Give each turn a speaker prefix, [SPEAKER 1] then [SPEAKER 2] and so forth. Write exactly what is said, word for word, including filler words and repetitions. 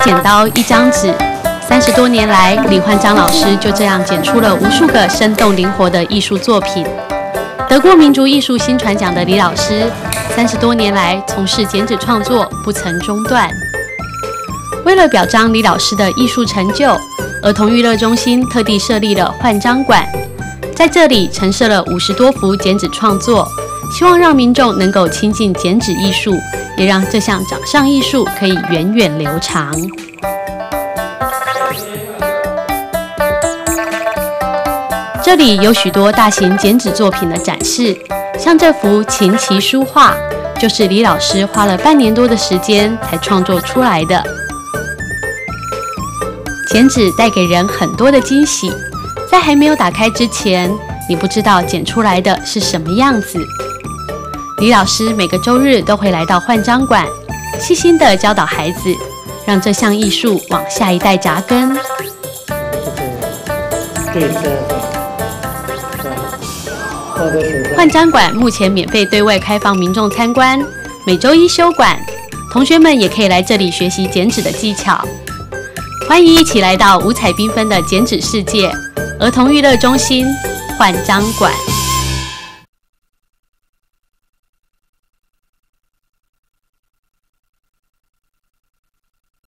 [SPEAKER 1] 剪刀，一张纸。三十多年来，李焕章老师就这样剪出了无数个生动灵活的艺术作品。得过民族艺术新传奖的李老师，三十多年来从事剪纸创作不曾中断。为了表彰李老师的艺术成就，儿童娱乐中心特地设立了焕章馆，在这里陈设了五十多幅剪纸创作，希望让民众能够亲近剪纸艺术，也让这项掌上艺术可以源远流长。这里有许多大型剪纸作品的展示，像这幅琴棋书画，就是李老师花了半年多的时间才创作出来的。剪纸带给人很多的惊喜，在还没有打开之前，你不知道剪出来的是什么样子。李老师每个周日都会来到焕章馆，细心地教导孩子，让这项艺术往下一代扎根。这个焕章馆目前免费对外开放民众参观，每周一休馆，同学们也可以来这里学习剪纸的技巧。欢迎一起来到五彩缤纷的剪纸世界，儿童娱乐中心焕章馆。